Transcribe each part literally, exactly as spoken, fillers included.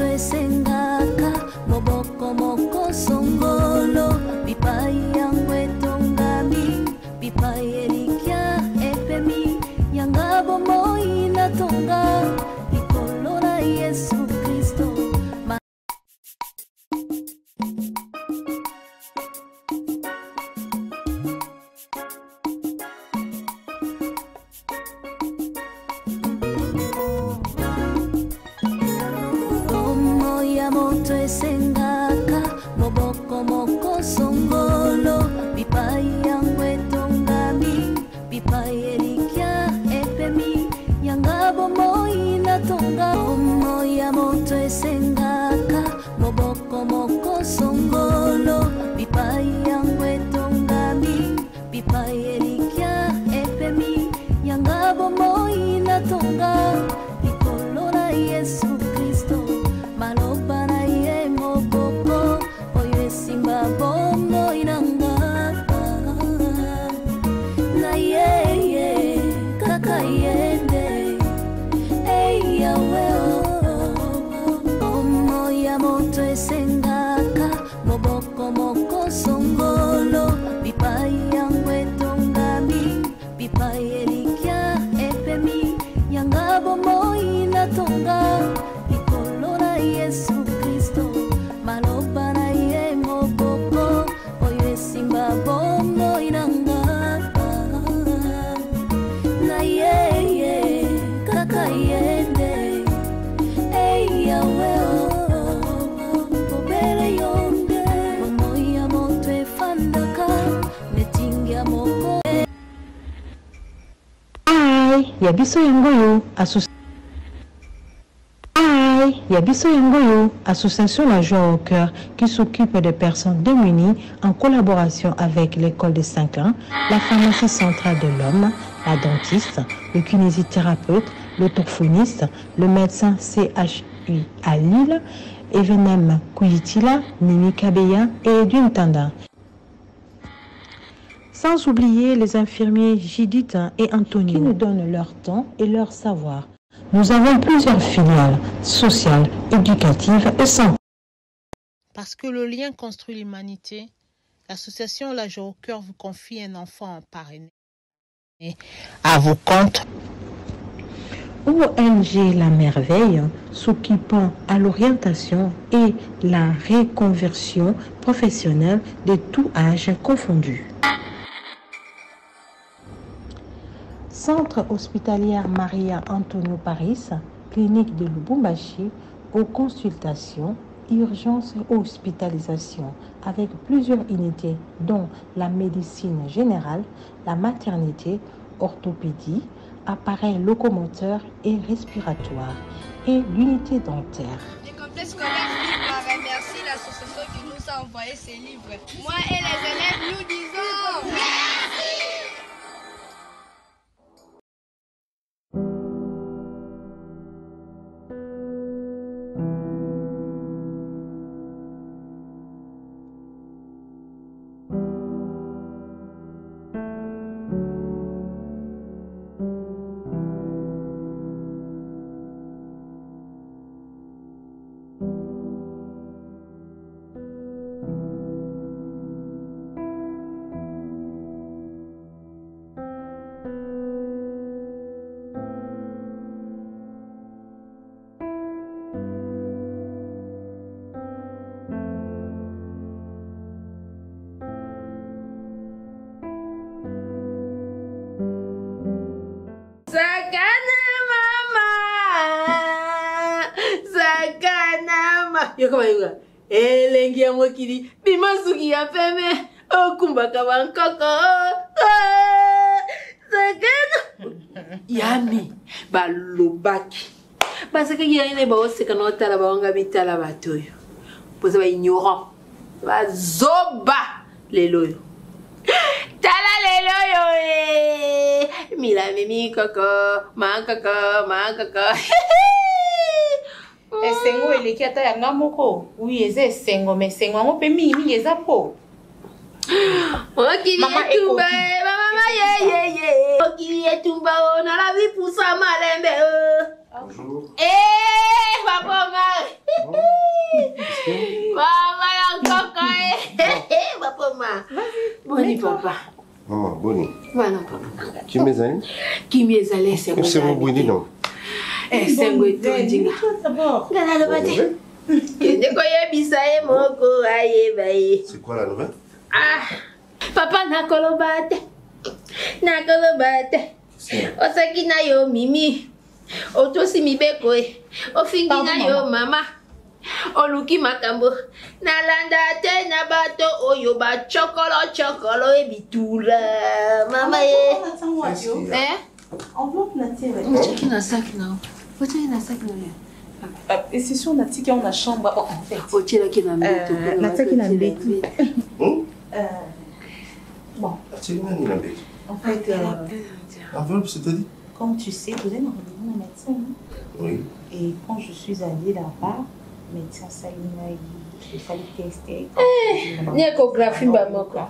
esengaka moboko moko songolo bipai yango etongami bipai elikia epemi yanga bomoi natonga likolo na Yesu Kristo. Moto esengaka moboko moko songolo bipai yango etongami bipai elikia epemi yanga bomoi natonga moya moto esengaka moboko moko songolo bipai yango etongami bipai elikia epemi yanga bomoi natonga likolo na Yesu Kristo. Maloba na ye moboko oyo simba bomo inanga na ye ye kaka yende hey yawe omo ya moto esengaka moboko moko songolo bipai yango etongami bipai elikia epemi yanga bomoi natonga Yesu Kristo maloba na ye moboko oyo simba bomo inanga na ye ye kaka yende hey yawe obere yonde moya moto efandaka netingia moko ai ya biso yangoyo asus Yabiso Yangoyo, association La Joie au Cœur, qui s'occupe des personnes démunies en collaboration avec l'école de Saint-Clain, la pharmacie centrale de l'homme, la dentiste, le kinésithérapeute, l'orthophoniste, le médecin C H U à Lille, Evenem Kouitila, Mimi Kabeya et Edwin Tanda. Sans oublier les infirmiers Judith et Anthony qui nous donnent leur temps et leur savoir. Nous avons plusieurs filiales sociales, éducatives et santé. Parce que le lien construit l'humanité, l'association La Joie au Cœur vous confie un enfant parrainé à vos comptes. O N G La Merveille, s'occupant à l'orientation et la reconversion professionnelle de tout âge confondu. Centre hospitalier Maria Antonio Paris, clinique de Lubumbashi, aux consultations, urgences et hospitalisation, avec plusieurs unités dont la médecine générale, la maternité, orthopédie, appareils locomoteurs et respiratoires, et l'unité dentaire. Le complexe scolaire Libre remercie l'association qui nous a envoyé ces livres. Moi et les élèves, nous disons merci. Yokoma yuga elengi ya mokili bimasuki ya peme okumbaka bankoko sakana yami balobaki basaka yene ba oseka no tala baonga bitala batoyo poza ba ignorant bazoba leloyo tala leloyo eh mila mimi koko mankoko mankoko esengo eleki ata yanga moko oui eza esengo mais esengo yango mpe mingi eza po okili etumba mama yeyeye okili etumba ona la vie pour ça malembe bonjour eh papa mari Boni papa. Maman, Boni. Voilà papa. Qui m'est allé? Qui m'est allé, c'est moi. C'est mon Boni, non? Eh, c'est moi, tu dis. Gana le bâti. C'est quoi la nouvelle? Ah, papa n'a kolobate. N'a kolobate. Osaki na yo mimi. Otosi mibeko e. Ofingi na yo mama. Oluki makambo. Nalanda te na bato oyo ba chokolo chokolo e bitula. Mama e. Eh? Enveloppe nature. Otoki na sac na. Otoki na sac na. Et c'est sûr, Nati qui est dans chambre. Oh, en fait. Otoki qui na mbete. Nati qui na mbete. Bon. Nati qui na mbete. En fait, euh, enveloppe, c'est-à-dire? comme tu sais, vous avez un rendez-vous au médecin. Oui. Et quand je suis allée là-bas, le médecin Salina, il fallait tester. Une échographie, Bamoko.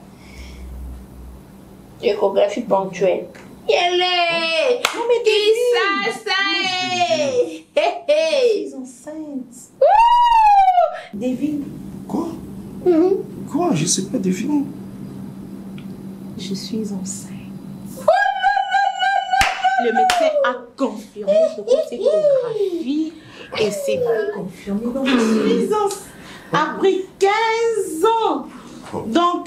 Échographie ponctuelle. Yélé! Non, mais qui ça, ça est? Je suis enceinte. Devine. Quoi? Quoi? Je ne sais pas deviner. Je suis enceinte. Le médecin a confirmé cette échographie et c'est confirmé. Donc, je suis enceinte. Après quinze ans. Donc,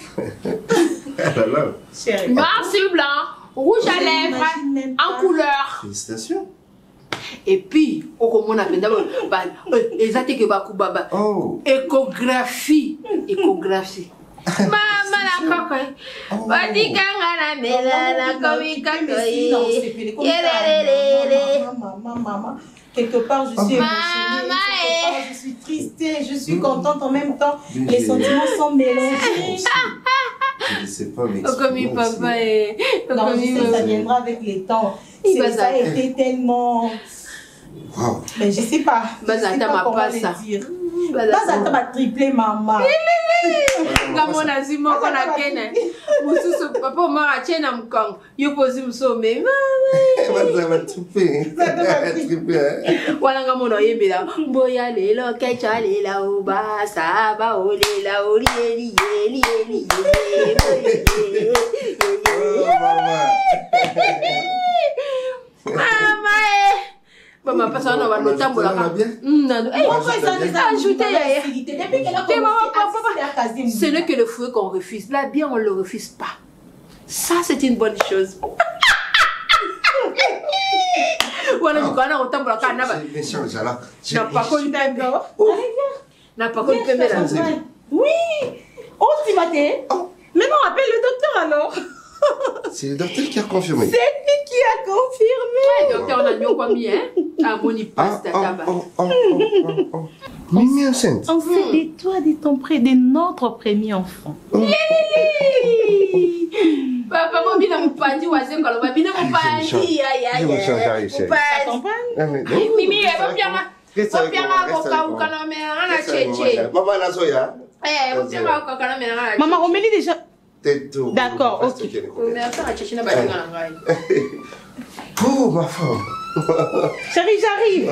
chérie. Noir sur blanc, rouge à lèvres, en couleur. Félicitations. Et puis, au comment on appelle d'abord, les attaques bakou baba. Oh. Échographie. Échographie. Maman la cocotte. Badi kanga la mela la komi kakoye. Yelelelele. Maman, maman. Quelque part, je suis émotionnée. Quelque part, je suis triste. Je suis contente en même temps. Les sentiments sont mélangés. Je ne sais pas, mais. Comme papa et. Non, je sais, ça viendra avec les temps. Ça a été tellement. Wow. Mais je ne sais pas. Je ne sais pas comment le dire. Bazata va tripler maman. Kama unazima uko na kene. Mususu papa mara chena mkongo. Yupo zimsome. Bazata va tripler. Tripler. Wala ngamo no yebela. Mboya lelo kecha lela oba saba olela oli eli eli eli. Mama eh. Maman, parce qu'on va nous tambour là. Ce n'est que le fruit qu'on refuse. La bien, on ne le refuse pas. Ça, c'est une bonne chose. N'a pas connu N'a pas connu Oui. Oh, tu m'as dit. Mais non, appelle le docteur alors. C'est le docteur qui a confirmé. C'est lui qui a confirmé. Le docteur, on a mis au combien, hein? À Bonipace, tabac. Oh, oh, oh, oh, oh. Mimi enceinte. Enceinte de toi, de ton près, de notre premier enfant. Papa, moi, bien, mon padi, ou à ce qu'on va bien, mon padi, aïe, aïe, aïe. Ça t'accompagne? Mimi, va bien, va bien, au cas où, quand on met un tchétché. Maman, la soya. Eh, va bien, au cas où, quand on met un. Maman, on met déjà. D'accord, ok. Oh, ma femme. Chérie, j'arrive.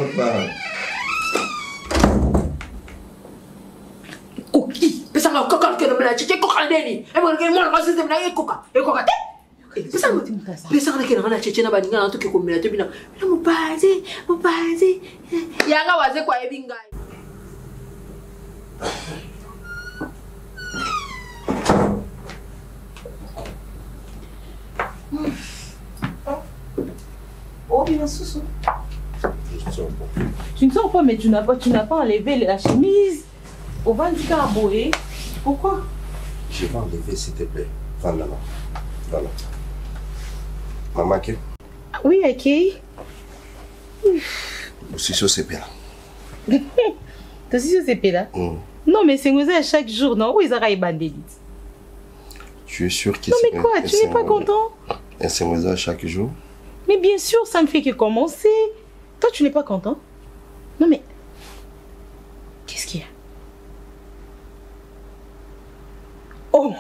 Coquille. Mais ça va, coca, que le tchétché, coca, Deni. Et moi, moi, moi, c'est le coca. Et coca. Mais ça va, mais ça va, que le tchétché, n'a pas dit, n'a pas dit, comme il a dit, mais mon padi, mon padi. Yanga, was quoi, ebinga. Oh, bien, Soussou. Tu ne sors pas, mais tu n'as pas, tu n'as pas enlevé la chemise. Au bas du carboé. Pourquoi? Je vais enlever, s'il te plaît. Voilà. Voilà. Maman, qui? Oui, ok. Aussi sur ces là. T'as aussi sur ces là? Non, mais c'est à chaque jour, non? Où ils arrivent bandits? Tu es sûr qu'ils Non, mais quoi? Tu n'es pas content? Et c'est moi chaque jour? Mais bien sûr, ça ne fait que commencer. Toi, tu n'es pas content? Non, mais... Qu'est-ce qu'il y a? Oh!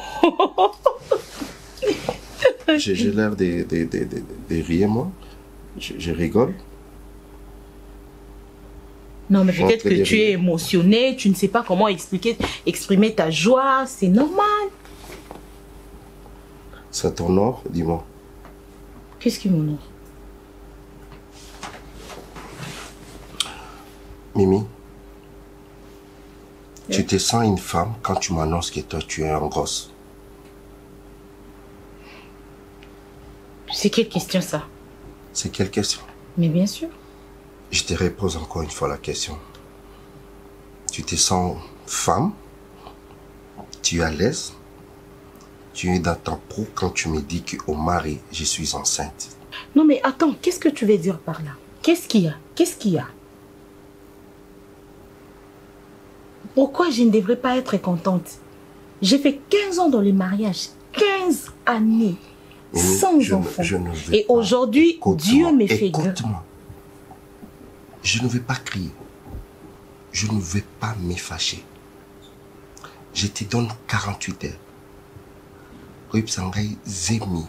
J'ai l'air de, de, de, de, de rire, moi. Je, je rigole. Non, mais peut-être que tu es émotionné, tu ne sais pas comment expliquer, exprimer ta joie, c'est normal. Ça t'honore, dis-moi. Qu'est-ce qui m'honore? Mimi, oui. Tu te sens une femme quand tu m'annonces que toi, tu es un gosse. C'est quelle question, ça? C'est quelle question? Mais bien sûr. Je te repose encore une fois la question. Tu te sens femme? Tu es à l'aise? Tu es dans ta peau quand tu me dis qu'au mari, je suis enceinte. Non mais attends, qu'est-ce que tu veux dire par là? Qu'est-ce qu'il y a? Qu'est-ce qu'il y a? Pourquoi je ne devrais pas être contente? J'ai fait quinze ans dans le mariage. quinze années. Mais sans je enfant. Ne, je ne veux Et aujourd'hui, Dieu me fait grâce. Écoute-moi. Je ne vais pas crier. Je ne vais pas me fâcher. Je te donne quarante-huit heures. Zemi.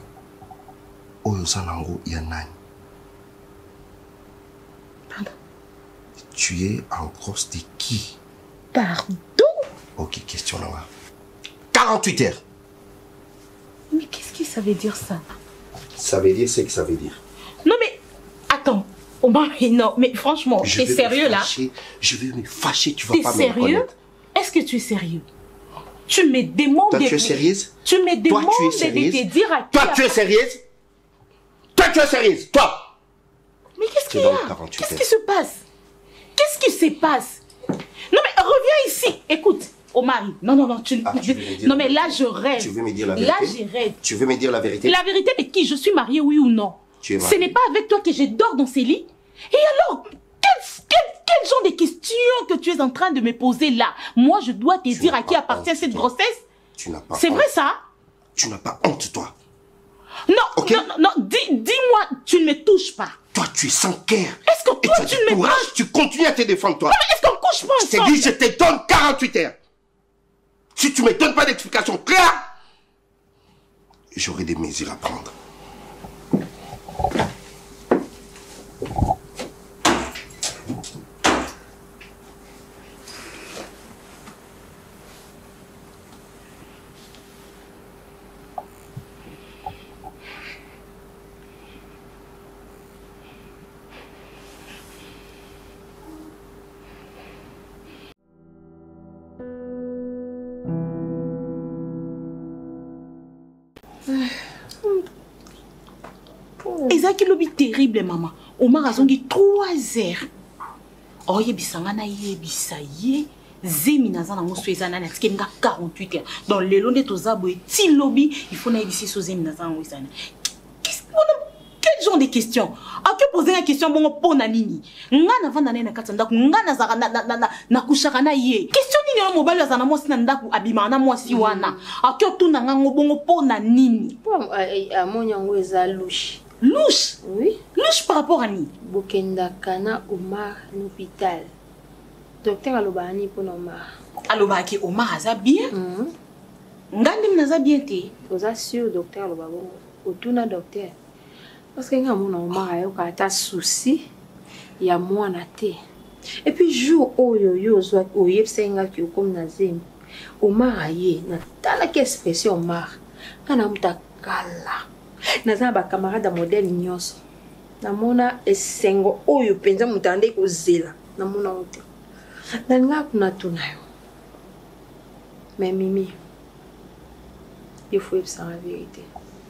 Tu es en grosse de qui? Pardon? Ok, question là. quarante-huit heures. Mais qu'est-ce que ça veut dire ça? Ça veut dire ce que ça veut dire. Non mais, attends. Oh mais non, mais franchement, t'es sérieux là? Je vais me fâcher, tu vas pas me reconnaître. T'es sérieux? Est-ce que tu es sérieux? Tu me demandes Toi, de... tu es sérieuse? Tu me demandes Toi, tu es de sérieuse? te dire à qui... Toi, tu es sérieuse? Toi, tu es sérieuse? Toi! Mais qu'est-ce qu'il y a? Qu'est-ce qui se passe? Qu'est-ce qui se passe? Non mais reviens ici. Écoute, Omari. Non, non, non. Tu... Ah, tu non mais là, je rêve. Tu veux me dire la vérité? Là, je rêve. Tu veux me dire la vérité? La vérité de qui? Je suis mariée, oui ou non? Tu es mariée. Ce n'est pas avec toi que je dors dans ces lits. Et alors, quel, quel, quel genre de questions que tu es en train de me poser là? Moi, je dois te tu dire à qui appartient honte, cette toi. grossesse? Tu n'as pas C'est honte. vrai ça? Tu n'as pas honte, toi. Non, okay? non, non, dis, dis-moi, tu ne me touches pas. Toi, tu es sans cœur. Est-ce que toi, tu, tu ne me touches? Tu continues à te défendre, toi. Non, mais est-ce qu'on couche pas ensemble? Je t'ai dit, je te donne quarante-huit heures. Si tu ne me donnes pas d'explication claire, j'aurai des mesures à prendre. Ezaki lobi terrible maman. Omar azongi trois heures. Oh yebisanga na yebisa ye. Zemi naza na moso ezana na tike nga quarante-huit heures. Dans le londe tozabo ti lobi, il faut na yebisi so zemi naza na ezana. Quel genre de questions? A que poser une question bon pour na nini? Nga na vanda na katanda ku nga na zaka na na na na kushaka na ye. Question nini na mobile za na mosi na ndaku abima na mosi wana. A que tu na nga ngobongo pour na nini? A monyango eza louche. Louche? Oui. Louche par rapport à ni? Bokenda kana Omar l'hôpital. Docteur alobani pour Omar. Alobaki Omar aza bien? Ngandi mnaza bien te? Oza sûr docteur alobabo. Otuna docteur. Parce que nga mona Omar ayoka ata souci ya mwana te. Et puis jour oyo yo zo oyebsenga ki okom na zemi. Omar aye na tala ke expression Omar. Kana muta kala. Naza ba camarade modèle nyonso. Namona esengo oyo penza mutande ko zela. Namona ote. Na nga kuna tunayo. Mais Mimi, il faut y la vérité.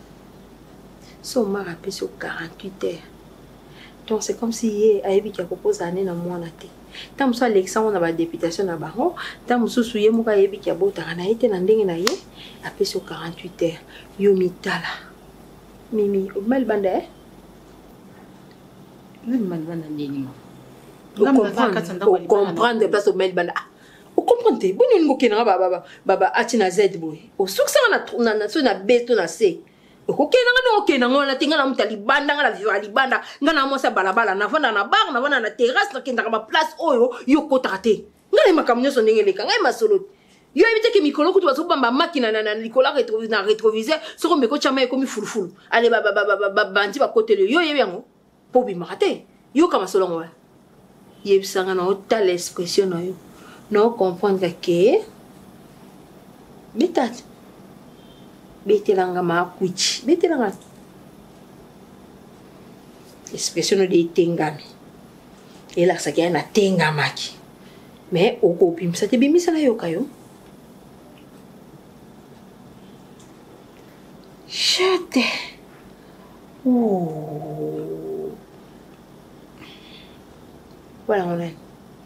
So Omar a payé sur quarante-huit heures. Donc c'est comme si hier a eu qui a proposé année na moi na te. Tant so Alexandre na ba députation na bango, tant so souye mo ka yebi ki a bota na été na ndenge na ye, a payé sur quarante-huit heures. Yo mitala. Mimi, o mal banda eh? Même mal banda ndeni ma. Comprendre, comprendre place au mal banda. O comprendre, bon ni ngoke na baba baba atina Z boy. O suksa na na so na beto na se. Ok, non, ok, non, on a tingé la moutali banda, la viva libanda, ngana mo sa balabala, na vana na bar, na vana na terrasse, na kenda ma place oyo, yo kotate. Ngana makamnyo son ngele ka, ngai masolo. Yo éviter que mikolo kutu baso bamba makina na na Nicolas rétroviseur na rétroviseur, soko meko chama ekomi fulful. Allez ba ba ba ba bandi ba côté le yo yebiango. Po bi marate. Yo kama solo ngwa. Yebisanga na ota l'expression na yo. No comprendre que Bitat. betelanga makuchi betelanga expression de tengami ela sakia na tengamaki mais oko bimisa te bimisa na yoka yo chate oh voilà on est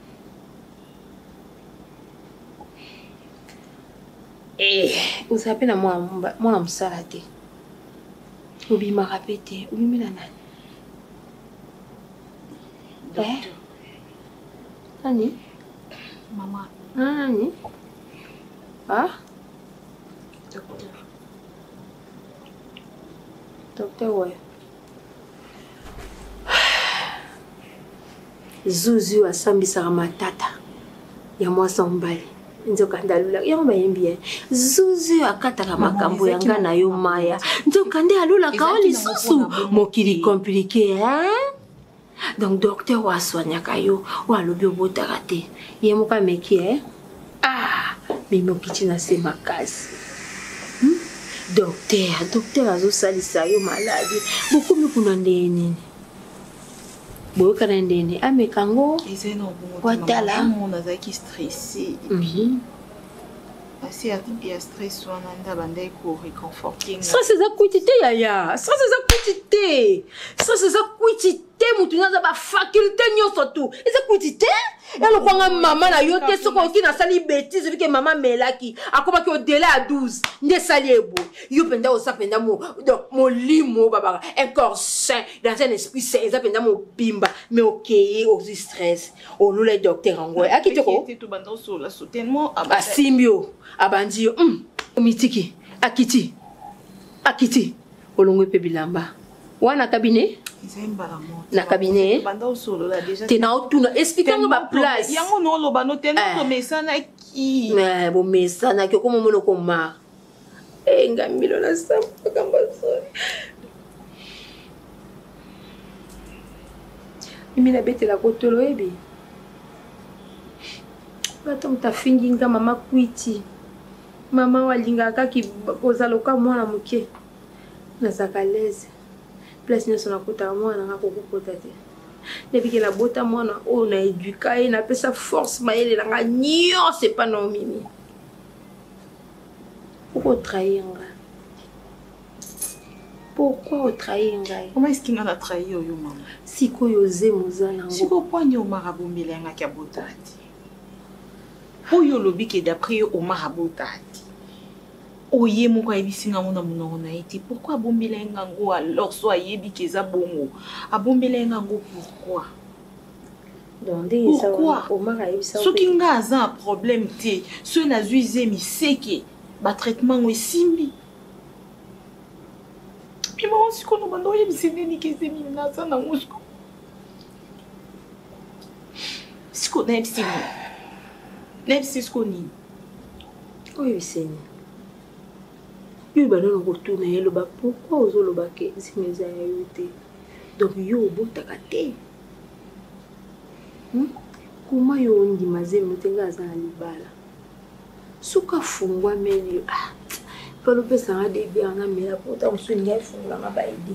eh usape na mwana mwana msala te ubimaka pe te ubimela nani eh nani Maman. Nani ah Docteur. Docteur ouais Zuzu asambisaka matata ya mwasa mbali nzoka ndalula yango bayembi Zuzu akataka makambo yanga na yo maya nzoka nde alula ka lisusu mokili compliqué hein donc docteur wa soignaka yo wa lobi obotaka te ye moka meki eh ah mimi okiti na se makasi hmm? docteur docteur azosalisa yo maladi bokomi kuna ndeni boyoka na ndeni amekango watala nazalaki stressé Parce qu'il y a stress, on a bandé pour réconforter. Stress eza kwitité yaya. Stress eza kwitité. Stress eza kwitité mutu naza ba faculté nyonso tu. Eza kwitité. Ya lo kwanga mama na yo te soko ki na sali bêtise vike mama melaki. Akoba ki au délai à douze. Nde sali ebo. Yo penda o sa penda mo donc mo limo baba un corps sain dans un esprit sain. Eza penda mo bimba mais OK au stress. O lula docteur ngwe. Akiteko. Tout bando sur la soutènement à Simbio. Abandio hum mitiki akiti akiti olongwe pe bilamba wana cabinet na cabinet banda solo la déjà te na otuna expliquer ba place yango no lo bano te no mesana ki mais bo mesana ki komo mono koma e ngambilo na sampa kamba sori mimi na bete la kotolo ebi bato mtafingi nga mama kwiti mama walingaka ki kozaloka mwana muke nazaka leze place nyonso nakotaka mwana nga kokokota te depuis la bota mwana oyo na eduka ye napesa force mayele nanga nyonso epa na omimi pourquoi otrahir nga pourquoi otrahir ngai comment est-ce qu'il a trahi yo mama sikoyo oze mozala ngo siko poigno marabombele yanga kia botati oyo lobi ke d'après au marabotati oye moko ayebisinga mona monoko na ye te pourquoi abombela ye ngango alors so ayebi ke eza bongo abombela ye ngango pourquoi soki nga aza un problème te so nazwi zemi seke batraitement ngo esimbi puis mama sikono bando oyebisi nini ke zemi naza nango siko siko nayebisi nini nayebisi siko nini oyebisi nini yo banana kotuna ye loba pourquoi ozoloba ke zemi eza ya yo te donc yo obotaka te kuma yo ondima zemi te nga aza na libala soki afungwa meni ah palopesanga debi anga mela pota mosuni ngai efungolanga baide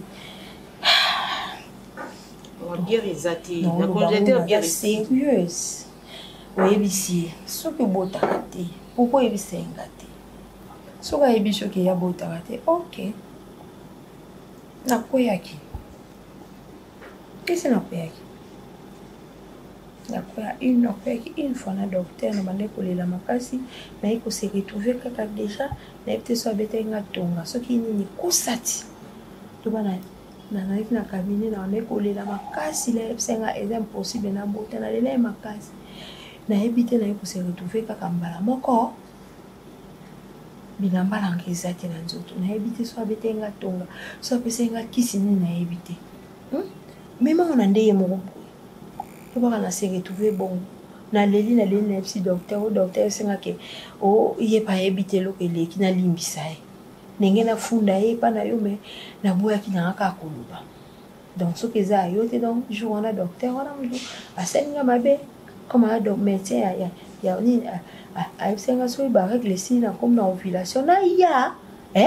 biere eza te na congélateur biere sérieuse oyebisi ye soki obotaka te pourquoi oyebisa yenga te soki ayebi soki eya botaka te ok nakweyaki esi nakweyaki nakwea une nakweyaki une fois na docteur na bande kolela makasi naye kose retrouve kaka déjà nayebi te so abetaki nga tonga soki nini kosati toba nazalaki na cabinet na bande kolela makasi nayebisa nga eza impossible na bota nalela ye makasi nayebi te naye kose retrouve kaka mbala moko bilamba nanga eza te na nzoto nayebi te so abetaki nga tonga so apesaki nga kisi nini nayebi te memango na nde ye moko tobaka na se retrouve bongo naleli naleli nayebisi docteur o docteur esengaki o ye pa yebi te eloko eleki nalimbisa ye ndenge nafunda ye epa na yo me naboyaki nanga kaka koloba donc soki eza yo te donc jour wana docteur wana moto asalinga mabe comme aya médecin ya nini ayebisenga soki baregle esili na komi na ovulation na ya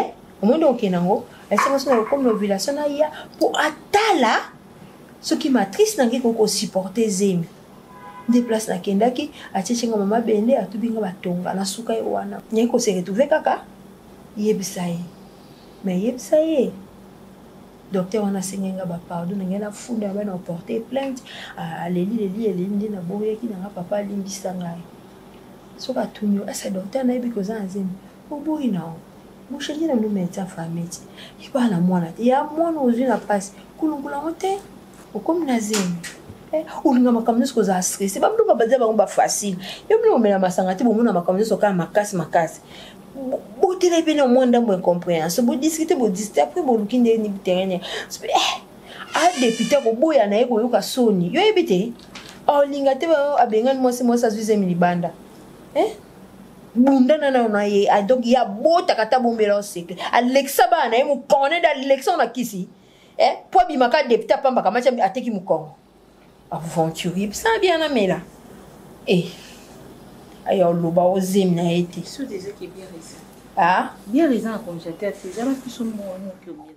au moins donc nango esa so na comme ovulation na ya pour atala ce qui matrice nangi ko supporter zemi déplace na kendaki achenga mama bende atubinga batonga na suka wana nyeko se retrouver kaka yebisai mais yebisai docteur wana sengenga ba pardon ngena funda ba na porter plainte a leli leli leli na boye ki na papa limbisa ngai soka tunyo asa docteur na yebi ko zanzemi oboyi na mo chenye na no médecin famille iba na mwana ya mwana ozu na passe kulungula mote okomi na zemi eh ulinga makamneso ko za stress ba mdo ba ba ba facile yo mlo mela masanga ti bo mona makamneso ka makasi makasi bo tele bene mo ndambo incompréhension bo discuter bo discuter après bo lukinde ni terrain eh a député ko boya na yeko yoka soni yo ebite o linga te ba abenga mo se mo sa zemi libanda eh bunda na na ye a donc ya bota kata bombela secret Alexa ba na mu connaît d'Alexa na kisi eh po bi maka député pamba kama cha ateki mu Congo aventurier ça bien na mela eh ayo loba ozem na été sous des qui bien raison ah bien raison comme j'étais c'est jamais plus son mot que mila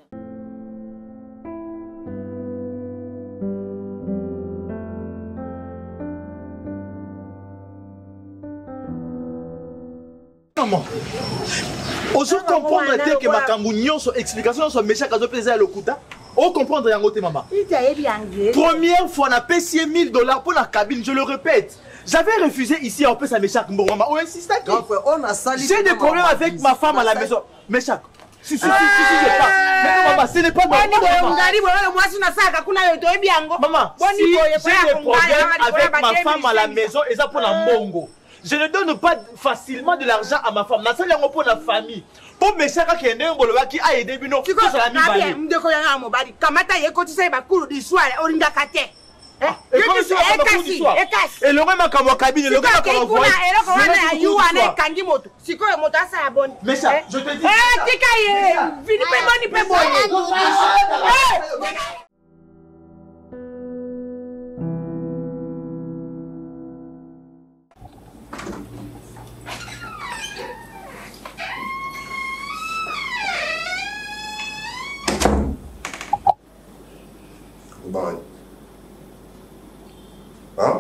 maman ozo comprendre te que makambu nyonso explication sur méchant kazo pesa le kuta o comprendre yango te maman première fois na payé mille dollars pour la cabine je le répète j'avais refusé ici en plus à méchant bon maman on insiste qui on a sali j'ai des problèmes avec ma femme à la maison méchant si si si si je pars mais maman ce n'est pas moi maman si j'ai des problèmes avec ma femme à la maison et ça pour la mbongo. Je ne donne pas facilement de l'argent à ma femme. Je ne donne pas pour la famille. Pour mes chers qui ont qui a aidé Bino, qui a mis balai. Et le roi m'a cabine, le roi m'a envoyé. Mais ça, je te dis. Bon. Hein?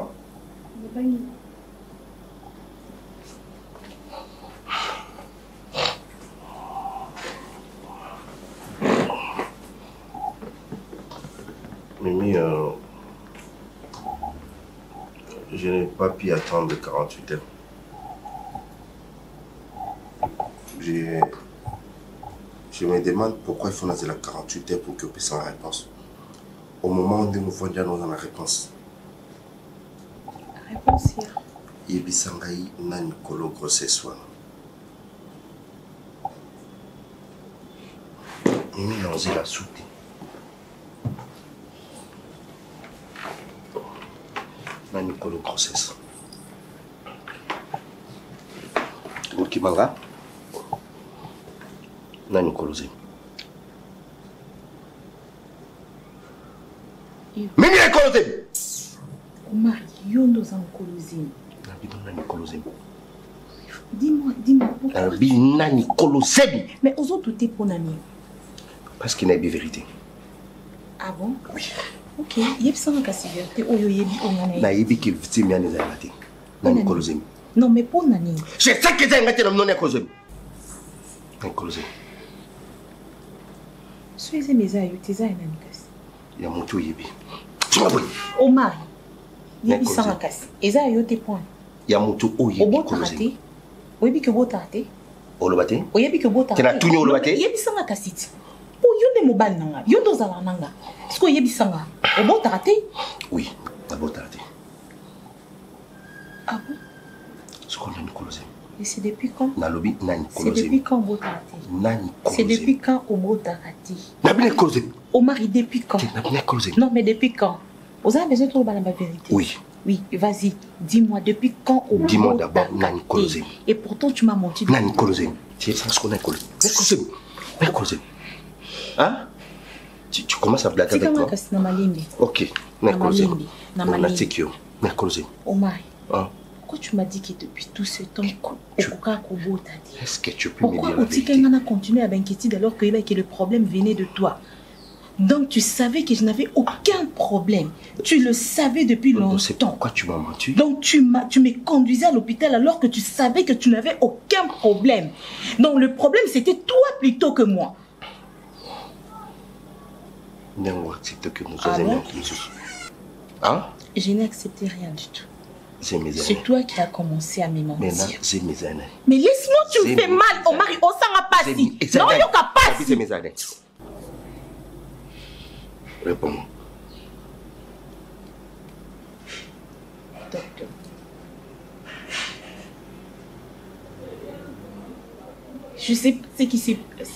Mimi, euh, je n'ai pas pu attendre quarante-huit heures. Je, je me demande pourquoi il faut naître la quarante-huit heures pour que je puisse avoir la réponse. Au moment où nous voyons nous dans la réponse. La réponse hier. Yebisangai nani kolo grossesse wana. Mimi naozi la soupe. Nani kolo grossesse. Mukibanga. Nani kolo zemi. Mimi les colosem. Omar, yondo za colosem. Nani colosem. Dis-moi, dis-moi pourquoi. Nani colosem. Mais aux autres t'es pour nani. Parce qu'il n'y a pas de vérité. Ah bon? Oui. Ok, yeb sans casser vérité. Oh yo yebi onana. Na yebi qui victime ya neza yati. Nani colosem. Non mais pour nani. Je sais que c'est un gars non colosem. Nani colosem. Soyez mes aïeux, tes aïeux nani kasi. Ya moto yebi. Omar, yebi sans kasi. Eza yo te point. Ya moto o yebi. Obo tarate. Oyebi que bo tarate. Olobate? Oyebi que bo tarate. Tena tunyo olobate? Yebi sans kasi. Po yo ne mobile nanga. Yo ndo zala nanga. Est-ce que yebi sanga? Obo tarate? Oui, d'abord tarate. Ah bon? Ce qu'on a Nicolosem. Et c'est depuis quand? Nalobi nani C'est depuis quand Obo tarate? Nani C'est depuis quand Obo tarate? Nabi Nicolosem. Omar, depuis quand? Nabi Nicolosem. Non, mais depuis quand? Vous avez besoin de trouver la vérité. Oui. Oui, vas-y, dis-moi depuis quand Obo tarate? Dis-moi d'abord nani Nicolosem. Et pourtant tu m'as menti. Nani Nicolosem. Tu sais ce qu'on a Nicolosem. Nicolosem. Nicolosem. Hein? Tu, tu commences à blaguer avec moi? Namalindi. Ok. Nicolosem. Namalindi. Namalindi. Nicolosem. Omar. Hein? pourquoi tu m'as dit que depuis tout ce temps, est-ce que tu peux me dire pourquoi la vérité? on a continué à m'inquiéter alors que, que le problème venait de toi? Donc tu savais que je n'avais aucun problème. Tu le savais depuis longtemps. C'est pourquoi tu m'as menti. Donc tu m'as, tu me conduisais à l'hôpital alors que tu savais que tu n'avais aucun problème. Donc le problème c'était toi plutôt que moi. Non, accepte que nous Ah bon? Hein? Je n'ai accepté rien du tout. C'est mes C'est toi qui as commencé à me mentir. Maintenant, c'est mes années. Mais laisse-moi, tu me fais mal. Oh Marie, on s'en va pas si. Non, il n'y a pas si. C'est mes années. Réponds-moi. Docteur. Je sais pas ce qui s'est passé.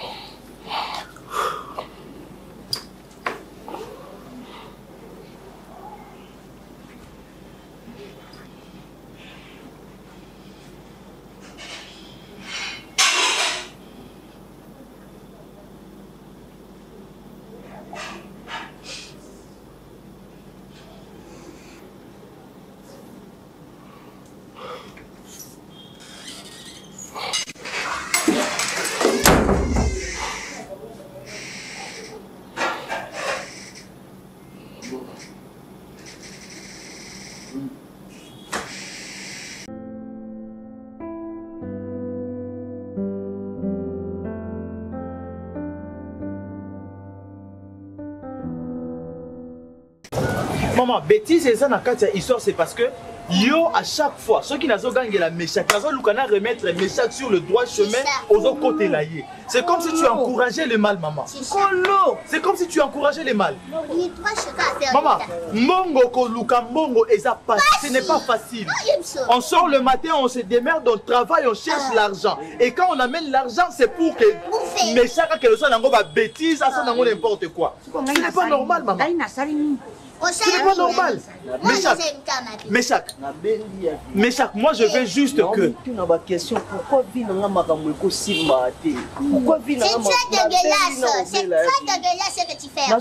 Maman, bêtise et ça dans la histoire, c'est parce que yo à chaque fois, ceux qui n'ont pas gagné la Méchac, ils ont remettre Méchac sur le droit chemin aux autres côtés là. C'est comme si tu encourageais le mal, maman. C'est comme si tu encourageais le mal. Maman, Mongo Koluka, Mongo et ça passe. Ce n'est pas facile. On sort le matin, on se démerde, on travaille, on cherche l'argent. Et quand on amène l'argent, c'est pour que Méchac, que soit dans bêtise, ça soit dans n'importe quoi. Ce n'est pas normal, maman. Ce n'est pas normal. Méchac, Méchac, Méchac, moi je veux juste que... Pourquoi vivre dans ma Pourquoi vivre dans ma C'est très dégueulasse. C'est très dégueulasse ce que tu fais.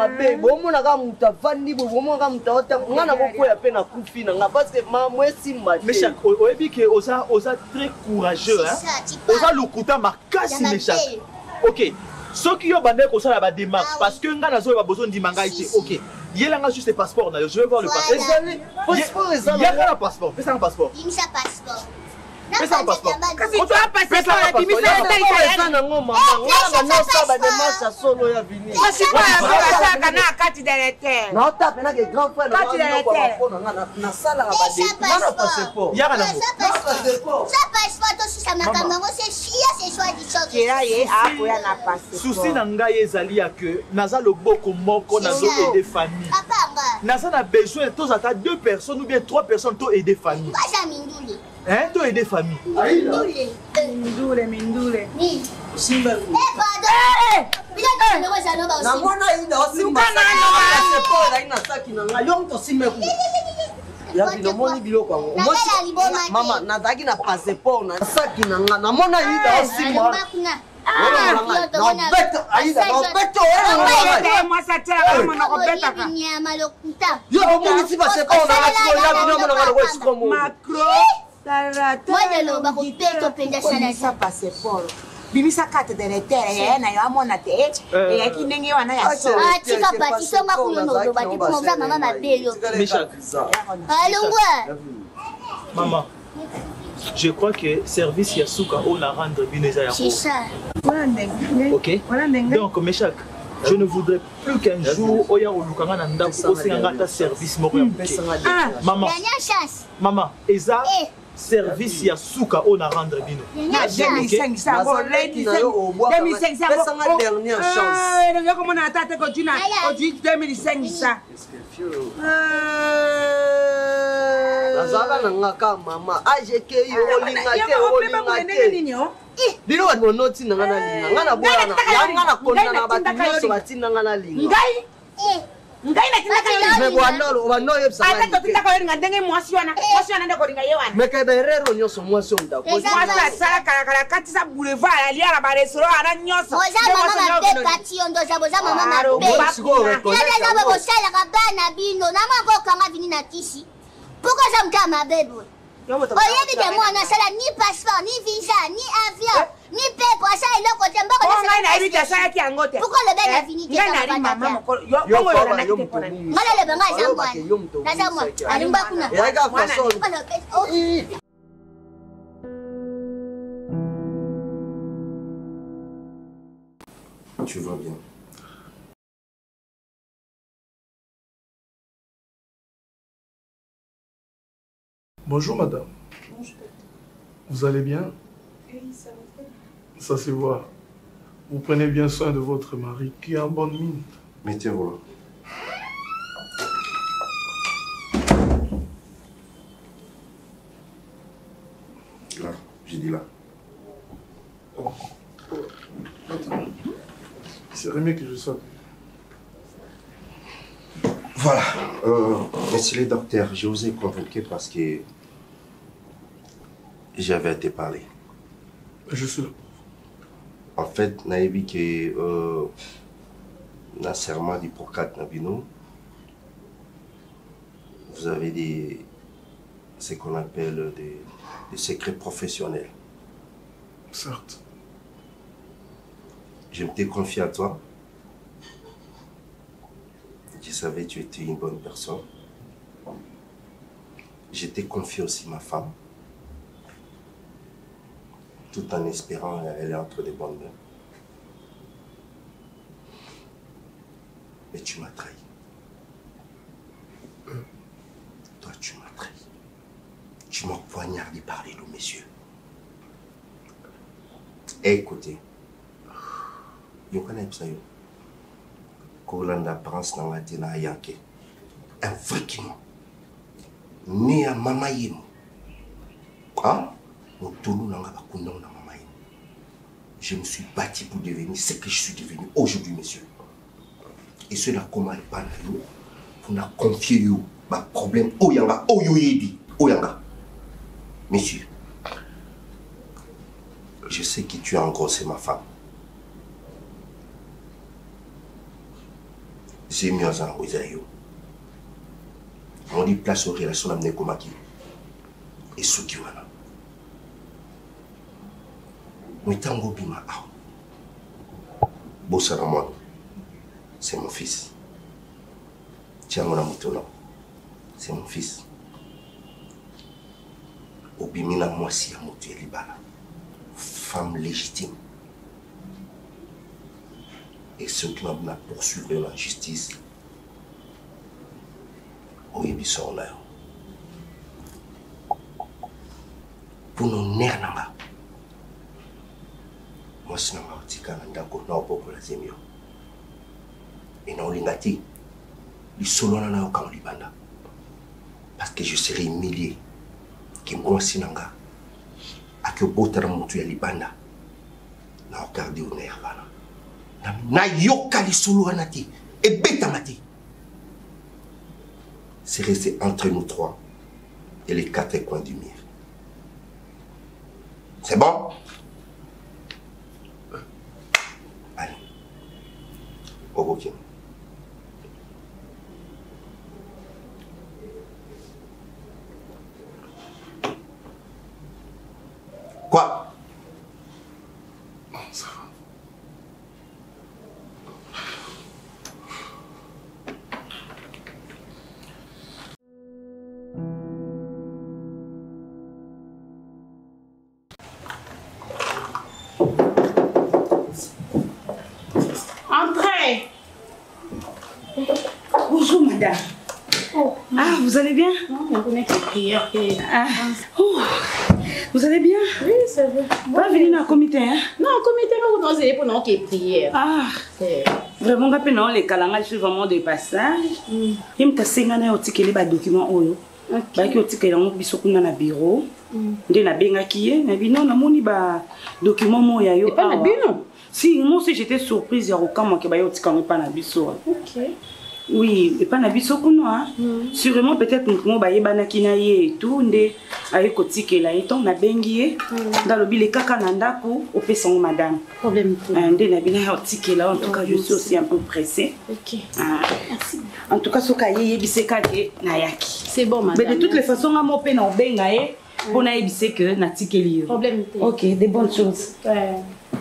Méchac, oyebi que osa osa très courageux, hein. Osa lukuta makasi Méchac. Ok. Ceux qui ont bandé comme ça la démarche parce que nga nazo ba besoin di manga ici. OK. Yelanga juste le passeport là, je veux voir le passeport. Passeport ça. Il y a un passeport. Fais ça un passeport. Il me ça passeport. Fais ça un passeport. On doit passer ça la bimi ça ça na ngoma maman. On na ça ba démarche solo ya vini. C'est quoi ça kana kati de l'éther. Non tape na que grand frère kati de l'éther. Na sala ba démarche. Na passeport. Ya kana passeport. Ça passeport aussi ça makambo c'est chia c'est soit du choc. Kira ye a ko ya na passeport. Souci na ngai ezali ya que naza loboko moko nazo aider famille. Naza na besoin tous à deux personnes ou bien trois personnes to aider famille. Pas ça minduli. Hein, to aider famille. Mindule. Mindule, mindule. Ni. Simba. Eh pardon. Bila ka no za no ba na mona ida osimba. Na na passeport la ina saki na ngayo mto simba ku. Ya bino moni biloko ngo. Mama nazaki na passeport na saki na nga na mona ida osimba. Ah, no beto aida no beto eh. Moi ça tient comme on rebeta ka. Yo mo ni passeport na la ya bino mona ngalo ko sikomo. Macron. Moi de lo ba ko peto penda sana sa passeport. Bimisa carte de l'éther et na yo amona te e ya kinenge wana ya so. Ah tika pati songa kuyo no do ba ti ko za mama mabelo. Méchac. Alungwa. Maman. Je crois que service Yasuka on a rendre bineza ya. C'est ça. OK. Donc Méchac, je ne voudrais plus qu'un jour oya olukanga na ndako osenganga ta service moko ya muke. Maman. Dernière chance. Maman, eza service ya suka on a rendre bino. deux mille cinq cents deux mille cinq cents c'est ma dernière chance. Euh, le comment on a tâté que tu n'as deux mille cinq cents. Nazala na ngaka mama ajeke yo olingate olingate. Bino wa noti na ngana linga ngana bola na yanga na konna na batu batinga ngana linga. Ngai eh ngai na tinaka yo. Me bwana wa no yebsa. Ata to tinaka yo ngandenge mwasiona mwasiona ndako linga yewana. Me ka berero nyoso mwasi onda ko. Mwasa sala kala kala kati sa boulevard ali ala ba restaurant ala nyoso. Oza mama be kati ondo za boza mama na be. Ya za bo sala ka bana bino na mako kanga vini na tisi. Pourquoi ça me t'a ma bébé? oyebi ke mwana asala ni passeport ni visa ni avion ni pepo asala eloko te mboko pourquoi le ben avini te ngana lebe nga aza mwana naza mwana alimba kuna Tu vas bien. Bonjour madame. Bonjour. Vous allez bien? Oui, ça va bien. Ça se voit. Vous prenez bien soin de votre mari qui est en bonne mine. Mettez-vous là. Là, j'ai dit là. Oh. C'est mieux que je sorte. Voilà. Euh, monsieur le docteur, je vous ai convoqué parce que j'avais été parler. Je suis là. En fait, Naïbi qui euh, n'a serment d'Hippocrate Nabino, vous avez des ce qu'on appelle des, des secrets professionnels. Certes. Je m'étais confié à toi. Je savais que tu étais une bonne personne. J'étais confié aussi à ma femme. Tout en espérant qu'elle est entre de bonnes mains. Mais tu m'as trahi. Euh. Toi, tu m'as trahi. Tu m'as poignardé par les loups, messieurs. Et écoutez, je connais ça. Kolanda France na matina yanke. Un vrai kimo. Né à mama yemo. Ah, mon toulou n'a pas condamné na mama yemo. Je me suis bâti pour devenir ce que je suis devenu aujourd'hui, monsieur. Et cela comment il parle pour nous confier you ma problème oyanga oyoyedi oyanga. Monsieur, je sais que tu as engrossé ma femme. C'est mieux en Oisaïo. On dit place aux relations amenées comme qui. Et ceux qui wana. Mwitango bima ao. Bosaramon, c'est mon fils. Tiangona Mutono, c'est mon fils. Obimina Mwasi Amotu Elibana. Femme légitime. Et ceux qui m'ont poursuivi la justice, oui, ils sont là. Pour nous nerfs, moi, je suis un petit peu de la Zemio. Et non, les nati, ils sont là au Libanda. Parce que je serai humilié. Que moi, si nanga, à que Botara Moutu Libanda, n'a regardé au nerf. Na yokali solo anati et betamati. C'est resté entre nous trois et les quatre coins du mur. C'est bon? Allez. Au bouquin. Quoi? Non, ça va. Bonjour madame. Oh. Ah, vous allez bien? Non, on connaît que prières. Ah. Oh. Vous allez bien? Oui, ça va. Pas venir dans le comité, hein? Non, le comité, nous allons pour nous qui prières. Ah. Vraiment, quand on les calanga, je suis vraiment de passage. Il me casse un petit peu les documents. Bah, qui otike yango biso kuna na bureau. Nde na benga kiye, na bino na moni ba document mo ya yo. Pas na bino. Si moi aussi j'étais surprise ya okama ke ba yo tika pas na biso. OK. Oui, et pas na biso kuna. Sûrement peut-être mo ba yebana kina ye et tout nde aye kotike la eton na bengi dans le bile kaka na ndako opesa ngo madame. Problème. Nde na bina ya otike là en tout cas je suis aussi un peu pressée. OK. Ah. Merci. En tout cas, ce cahier est bisé na yaki. C'est bon, madame. Mais de toutes les façons, on m'a peine en benga eh. On a évité que Natikeli. Problème. Ok, des bonnes choses. Ouais.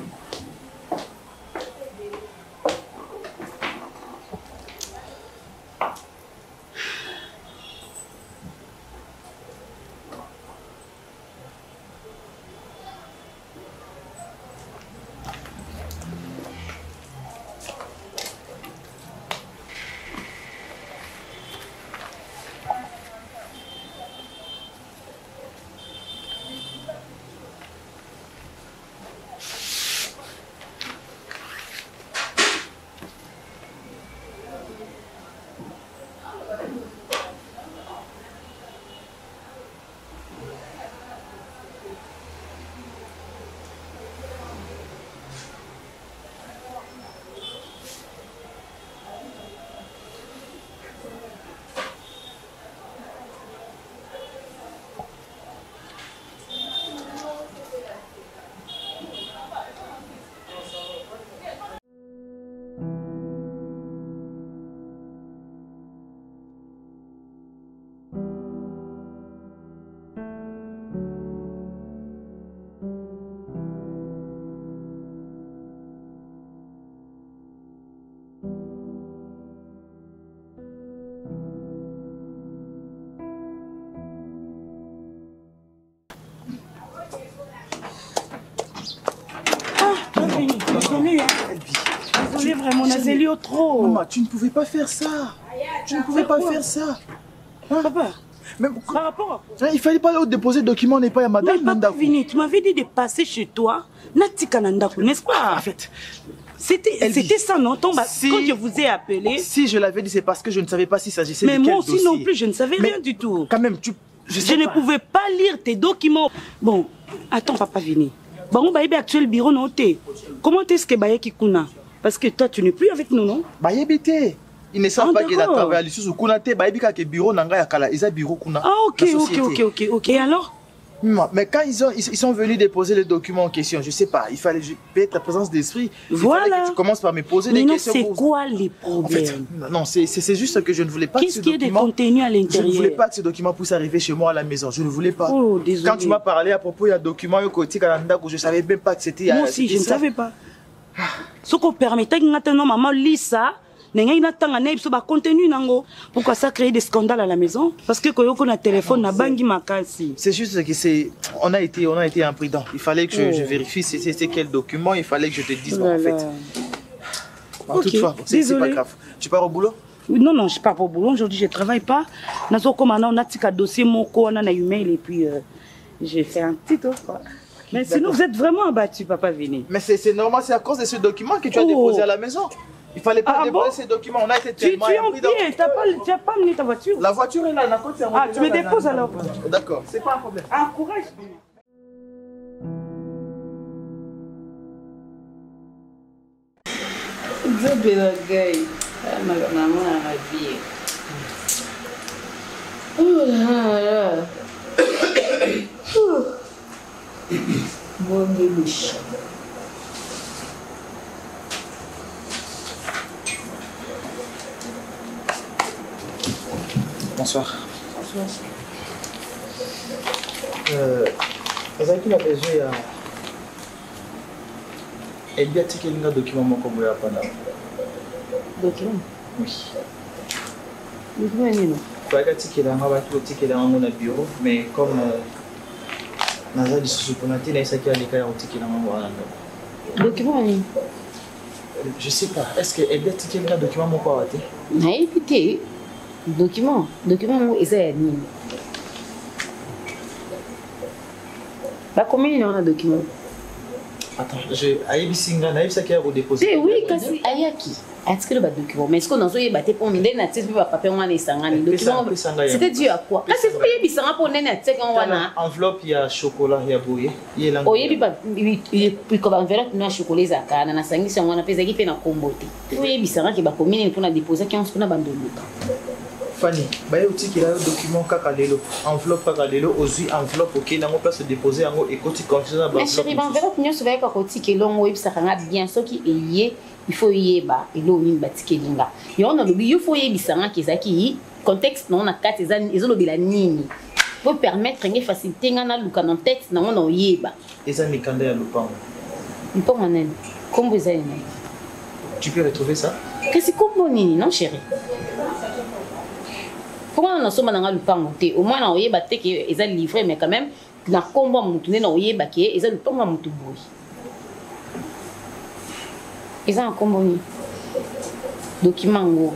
Désolée, hein. Désolée, vraiment, on a zélé trop. Maman, tu ne pouvais pas faire ça. Tu ne pouvais pas faire ça. Hein? Papa, mais par rapport à... Il fallait pas déposer le document, n'est pas à madame. Mais papa, Vini, tu m'avais dit de passer chez toi. Natika Nandaku, n'est-ce pas? En fait, c'était ça, non? Ton, si, quand je vous ai appelé. Si je l'avais dit, c'est parce que je ne savais pas s'il s'agissait de quel dossier. Mais dossier. moi aussi non plus, je ne savais mais rien du tout. Quand même, tu... Je, je ne pas. pouvais pas lire tes documents. Bon, attends, papa, Vini. Bon, bah, il y a actuel bureau noté. Comment est-ce que Baye Kikuna? Parce que toi, tu n'es plus avec nous, non? Baye Bité. Ils ne savent ah, pas qu'il a travaillé à l'issue de Kunate. Baye Bika qui bureau Nanga Yakala. Ils ont bureau Kuna. Ah, ok, ok, ok, ok, ok. Et alors? Mais quand ils, ont, ils, ils sont venus déposer les documents en question, je sais pas, il fallait payer ta présence d'esprit. Voilà. Il fallait que tu commences par me poser mais des non, questions. C'est quoi les problèmes? En fait, non, c'est juste que je ne voulais pas Qu'est-ce qu'il y a de contenu à l'intérieur? Je ne voulais pas que ce document puisse arriver chez moi à la maison. Je ne voulais pas. Oh, désolé. Quand tu m'as parlé à propos d'un document au côté Canada, je ne savais même pas que c'était. Moi aussi, je ne savais pas. Ce qu'on permettait que maman lit ça. Pourquoi ça crée des scandales à la maison? Parce que quand on a téléphone, on a bangi makasi. C'est juste que c'est, on a été, on a été imprudent. Il fallait que je, oh. je vérifie c'était quel document. Il fallait que je te dise bon, en fait. En okay. Toutefois, c'est pas grave. Tu pars au boulot? Non non, je pars pas au boulot. Aujourd'hui, je travaille pas. Dans ce comme on a un dossier moko, on a un email et puis euh, j'ai fait un petit tour. Mais sinon, vous êtes vraiment abattu, papa Vini. Mais c'est normal, c'est à cause de ce document que tu as oh. déposé à la maison. Il fallait pas ah, déposer bon? Ces documents. On a été tellement tu, tu es en pied, tu n'as pas, pas amené ta voiture. La voiture est là, la côte, ah, tu me déposes alors. D'accord, c'est pas un problème. Encourage. Oh là là. Bon bébé. Bonsoir. Bonsoir. Euh, vous avez besoin de... Elle y a un document comme vous l'avez pas. Document? Oui. Document est non? Il y a un ticket là, il y a un bureau, mais comme Naza dit sous le il y a un ticket là. Document est non? Je sais pas. Est-ce que elle y a un ticket là, document mon quoi? Non, écoutez. Document, document où est-ce nini? Bah combien il y a un document? Attends, je aïe bisinga naïf ça qui a redéposé. Eh oui, kasi ayaki. Est-ce que le document? Mais est-ce qu'on a eu battu pour me donner un titre pour papier on a les sangani document? C'était dû à quoi? Kasi faut y bisanga pour donner un titre on wana. Enveloppe il y a chocolat il y a bouillé. Il est là. Oh il biba il comme enveloppe na chocolat zakana na sangi si on a pesa qui fait na kombote. Faut y bisanga qui ba combien pour na déposer qui on se na bandolo. Fanny, bah il y a un document kakalelo, enveloppe kakalelo, aussi enveloppe ok, n'a pas place de déposer en haut et quand tu continues à mais chérie, enveloppe nous savons qu'à côté que l'on web ça rend bien ce qui est lié, il faut y ba et l'eau une bâtique linga. Et on a le il faut y bisanga qui ça qui contexte non na quatre ans ils ont le bilan nini. pour permettre une facilité ngana luka dans texte na on yeba. Eza mikanda ya lupango. Lupango nene. Comme vous avez dit. Tu peux retrouver ça? Qu'est-ce que comme nini non chérie? Pourquoi on a somme dans lupango te? Au moins on yeba te que eza livré mais quand même na kombo mutu ne na yeba ke eza lupango mutu boy. Eza un kombo ni. Document ngo.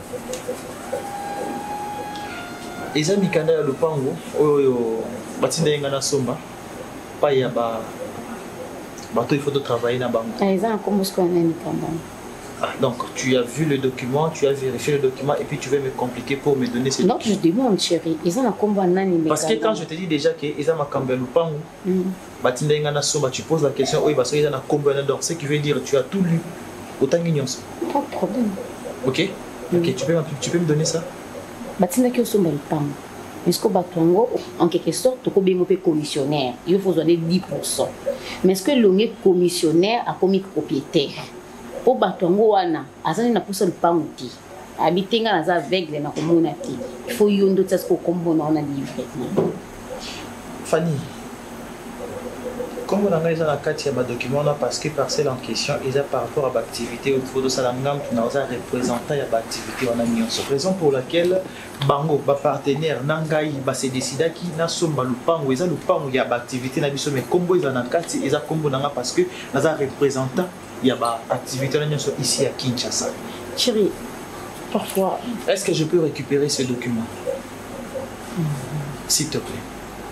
Eza mikanda ya lupango oyo batinda yenga na somba pa ya ba bato il faut de travailler na bango. Eza un kombo ce qu'on a mikanda. Ah, donc tu as vu le document, tu as vérifié le document et puis tu veux me compliquer pour me donner ces documents. Donc je demande chérie, ils ont un combat nani mikanda. Parce que quand je te dis déjà que ils ont ma kamba lupango, batinda yenga na somba, tu poses la question oui parce qu'ils ont un combat donc ce qui veut dire tu as tout lu autant d'ignorance. Pas de problème. OK? OK, tu peux tu peux me donner ça? Batinda ki osomba lupango. Est-ce que batongo en quelque sorte ko bengo pe commissionnaire, il faut donner dix pour cent. Mais est-ce que l'ongé commissionnaire a commis propriétaire? Pour batongo wana azani na posa lupango ti. Abitenga na za aveugle na komona ti. Il faut yondo tsa ko kombo na ona livré. Fanny. Comme on a la carte de document parce que parcelle en question est par rapport à l'activité au niveau de Salangam qui nous a représenté à l'activité on a mis en raison pour laquelle bango ba partenaire nangai ba se décida qui na somba lupango eza lupango ya ba activité na biso mais combo eza na carte eza combo nanga parce que nous a représentant ya ba activité na nyonso ici à Kinshasa. Chérie, parfois est-ce que je peux récupérer ce document? Mm-hmm. S'il te plaît.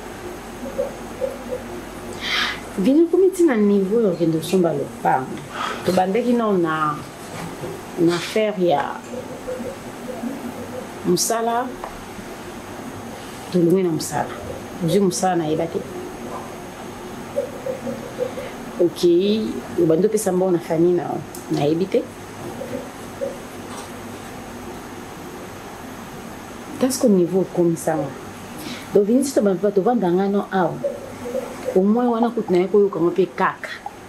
Vini komiti na niveau d'organisation ba lupango. To bandeki na na na affaire ya musala to lumwe na musala. Uji musala na yebate. OK, o bando pesa mbona fani na na yebite. Qu'est-ce qu'au niveau comme ça? Donc vini to bando to vanda ngano aw. Au moins on a coupé ko ko mo pe kaka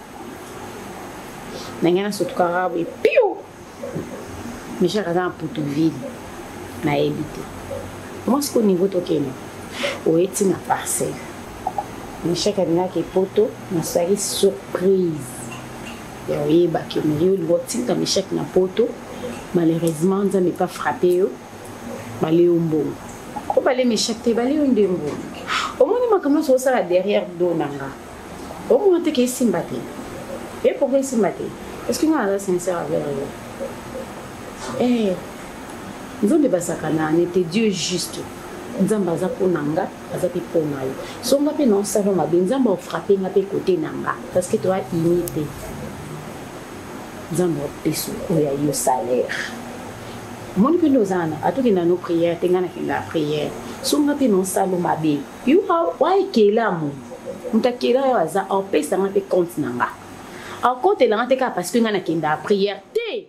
nangana sotu karabu et pio mais j'ai regardé en Portoville na habité moi ce qu'au niveau tokeno o eti na parcelle mais chaque année que poto na sari surprise ya yeba que me yo loti comme chaque na poto malheureusement ça n'est pas frappé yo balé umbo ko balé mais chaque te balé ndembo. Au moins, je commence à derrière Donanga. Au moins, tu es ici. Et pourquoi ici? Est-ce que nous sommes sincères avec eux? Eh, nous sommes des basakana, on était Dieu juste. Nous sommes basés pour Nanga, basés pour Nayo. Si on a fait non, ça va mal. Nous sommes frappés à côté Nanga. Parce que tu as imité. Nous sommes payés sur le salaire. Mon que nous avons, à tout dans nos prières, tu as la prière. Sunga pe non salo mabe you how why kela mu mutakela yaza en paix ça ngape compte nanga en compte la ngate ka parce que ngana kenda prière te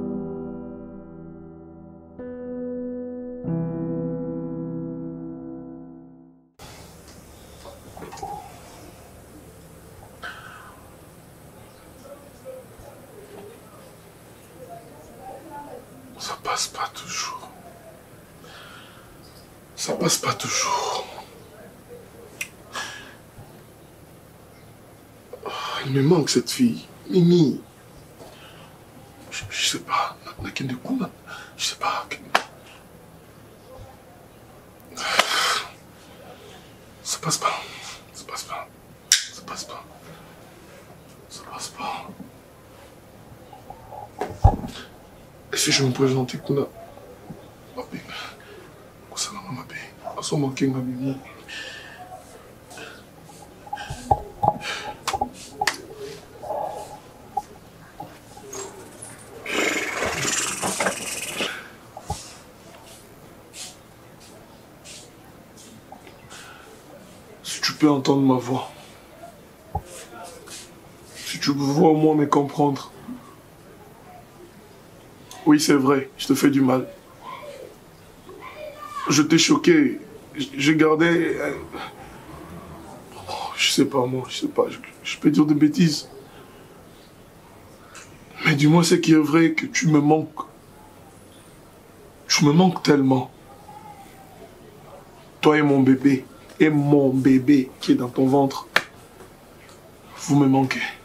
ça passe pas toujours. Ça passe pas toujours. Il me manque cette fille. Mimi. Je, je sais pas. Je sais pas. Ça passe pas. Ça passe pas. Ça passe pas. Ça passe pas. Est-ce que je me présente Kuna? So manqué ma Mimi. Si tu peux entendre ma voix, si tu veux au moins me comprendre. Oui, c'est vrai, je te fais du mal. Je t'ai choqué. J'ai gardé... Euh, oh, je sais pas moi, je sais pas, je, je peux dire des bêtises. Mais dis-moi ce qui est vrai, que tu me manques. Tu me manques tellement. Toi et mon bébé. et mon bébé qui est dans ton ventre, vous me manquez.